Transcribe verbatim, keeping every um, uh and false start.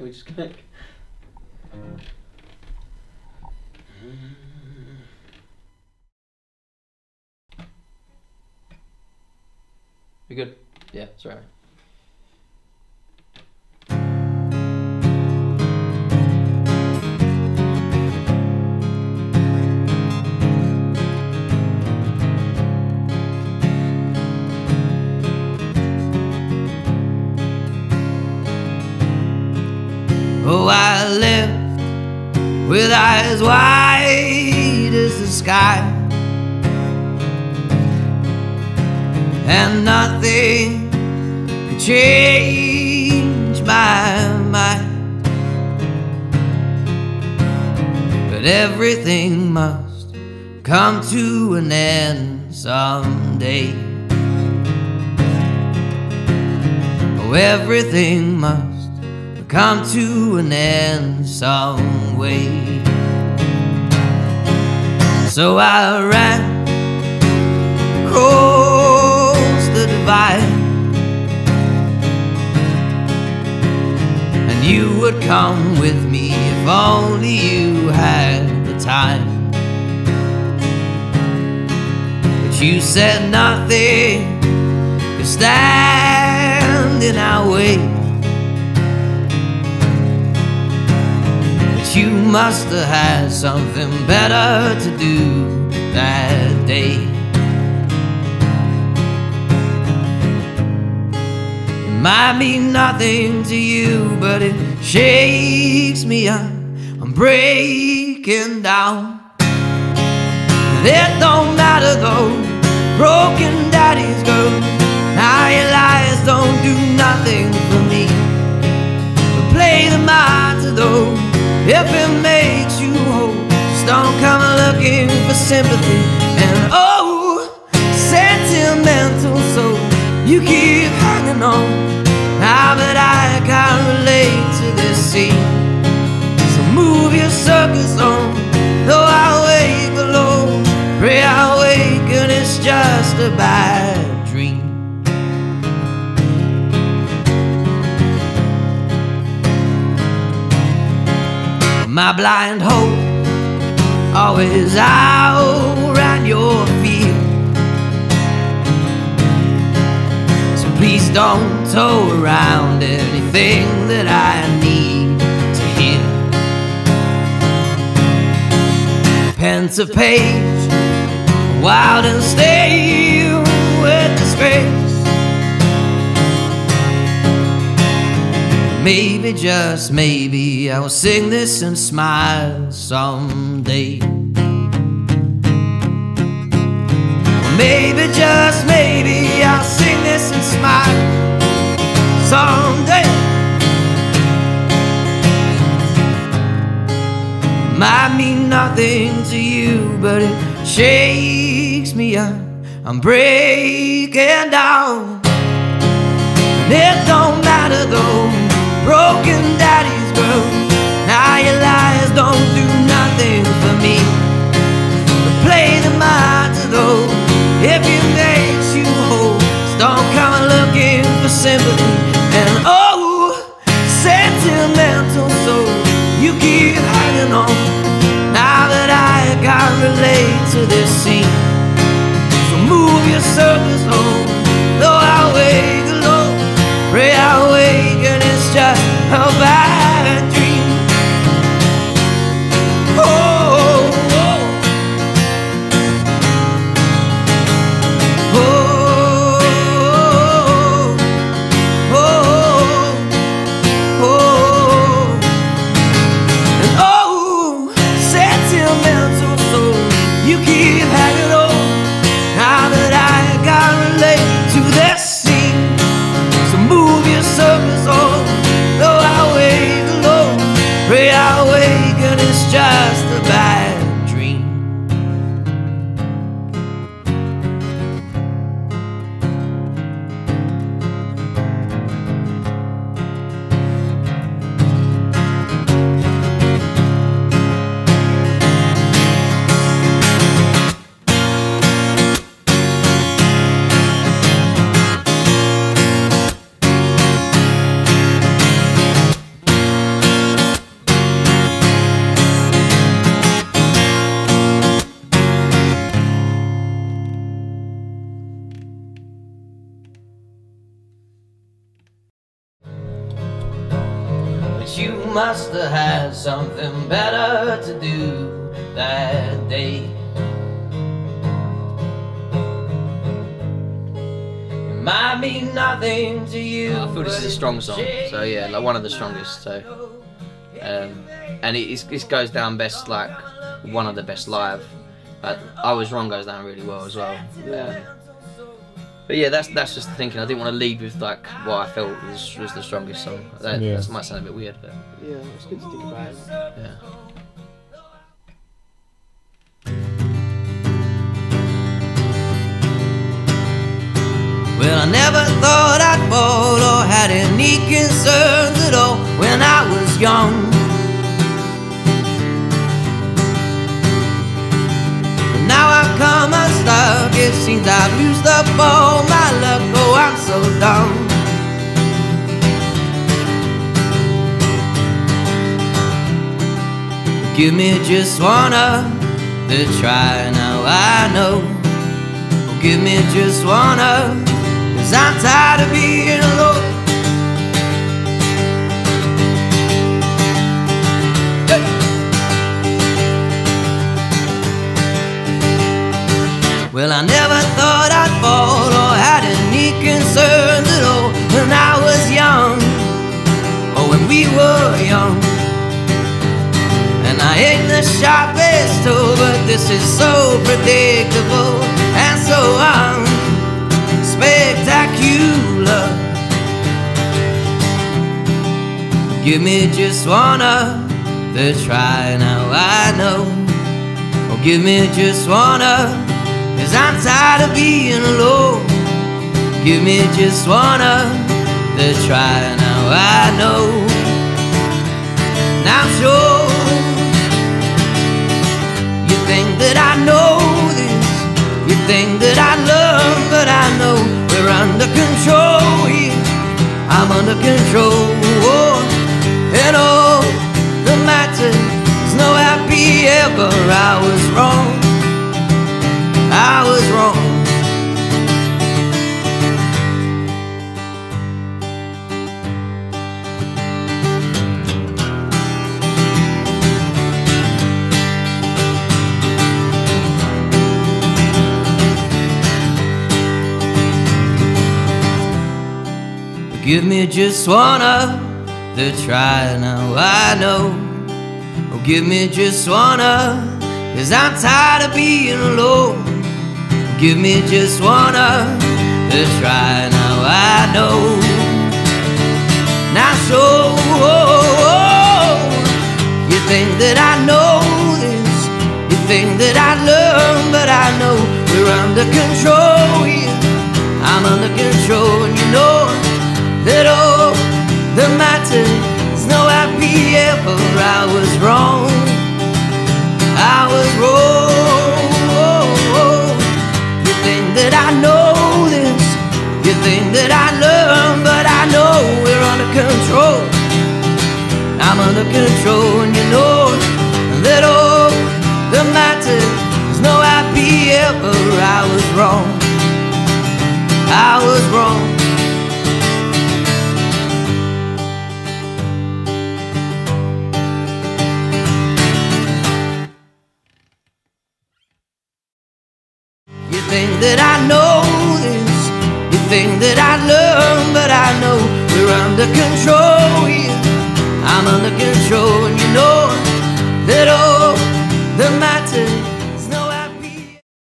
we just gonna... We good? Yeah, sorry. Oh, I lived with eyes wide as the sky, and nothing could change my mind. But everything must come to an end someday. Oh, everything must come to an end some way. So I ran across the divide, and you would come with me if only you had the time. But you said nothing could stand in our way. You must have had something better to do that day. It might mean nothing to you, but it shakes me up. I'm breaking down. It don't matter though, broken daddies go. Now your lies don't do nothing for me. But play the martyr though, if it makes you whole. Just don't come looking for sympathy. And oh, sentimental soul, you keep hanging on. Now that I can't relate to this scene, so move your circus on. Though I wake alone, pray I wake and it's just a bad dream. My blind hope always out around your feet. So please don't tow around anything that I need to hear. Pen to page, wild and stay with disgrace. Maybe, just maybe, I will sing this and smile someday. Maybe, just maybe, I'll sing this and smile someday. Might mean nothing to you, but it shakes me up. I'm breaking down. And it don't matter though, broken daddy's girl. Now your lies don't do nothing for me. But play the martyr though, if it makes you whole. So don't come looking for sympathy. And oh, sentimental soul, you keep hanging on. Now that I can't relate to this scene, so move your circus home. Though I wake alone, pray I wake and it's just a bad dream. Oh, oh, oh, oh, oh. And oh, sentimental soul, you keep hanging on. Now that I can't relate must have had something better to do that day. It might mean nothing to you. I feel this is a strong song, so yeah, like one of the strongest. So, um, and it, it goes down best, like one of the best live. But I Was Wrong goes down really well as well. Um, but yeah, that's that's just the thinking. I didn't want to lead with like what I felt was, was the strongest song. That, Yeah. that might sound a bit weird, but Yeah, it's good to think about it. yeah. Well, I never thought I'd fall or had any concerns at all when I was young. But now I've come unstuck, it seems I've used up all my luck. Oh, I'm so dumb. Give me just one other try, now I know. Oh, give me just one other, 'cause I'm tired of being alone. Hey. Well, I never thought I'd fall or had any concerns at all when I was young, or when we were young. And I ain't the sharpest tool, but this is so predictable and so unspectacular. Give me just one other try, now I know. Oh, give me just one other, 'cause I'm tired of being alone. Give me just one other try, now I know. And I'm sure think that I know this, you think that I love, but I know we're under control here. I'm under control, and all that matters is no happy ever. I was wrong, I was wrong. Give me just one other try, now I know. Oh, give me just one other, 'cause I'm tired of being alone. Give me just one other try, now I know. Now so, you think that I know this, you think that I learn, but I know we're under control here. I'm under control, and you know that all that matters is no happy ever. I was wrong, I was wrong. You think that I know this, you think that I learn, but I know we're under control. I'm under control, and you know that all that matters is no happy ever. I was wrong, I was wrong. You think that I know this, you think that I learn, but I know we're under control here. I'm under control, and you know that all that matters